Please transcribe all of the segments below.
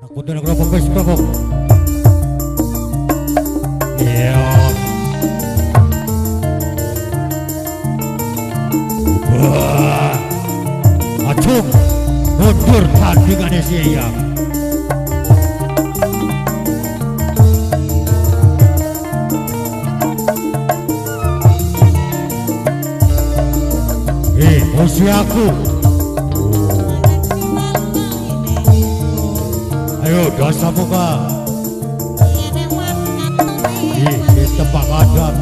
Aku tuh ngerokok guys, ngerokok. Iya. Wah, acung, mundur tandingannya siang. Musuh aku. Ayo dosa muka. Di tempat adat.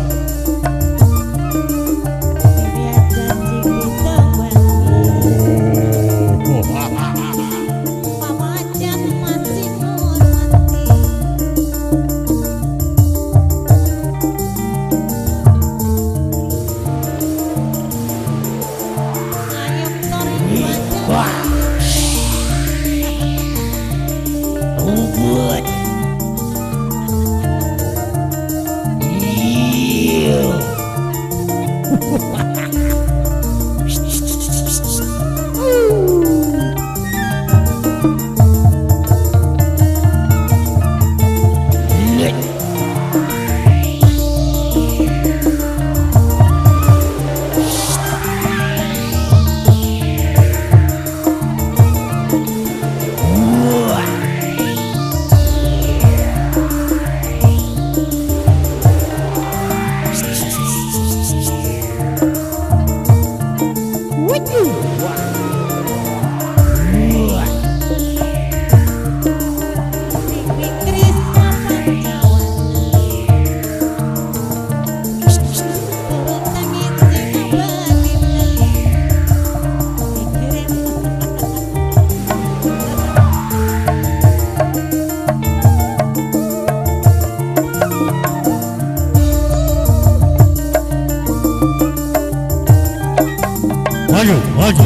Maju, maju.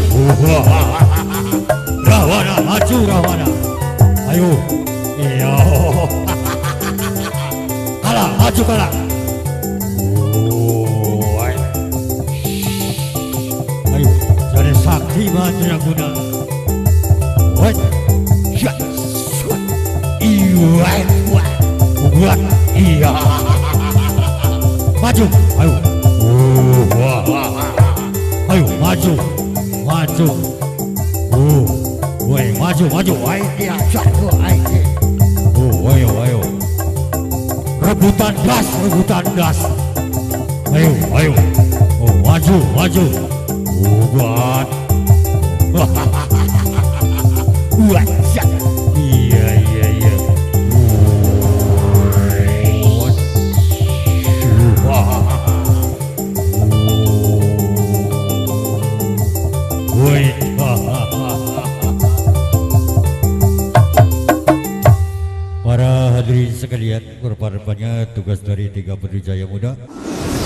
Rahwana, maju Rahwana. Ayo. Iya. Kalah, maju kalah. Ayo, jadi sakti Mantra Guna. Wait. Shut. Iya. Buat. Iya. Maju. Ayo. Ayo maju, maju, woi maju, maju, ayo dia jatuh, ayo, ayo, rebutan gas, ayo, maju, maju, buat, iya, Para hadirin sekalian, rupa-rupanya tugas dari 3 Jaya Muda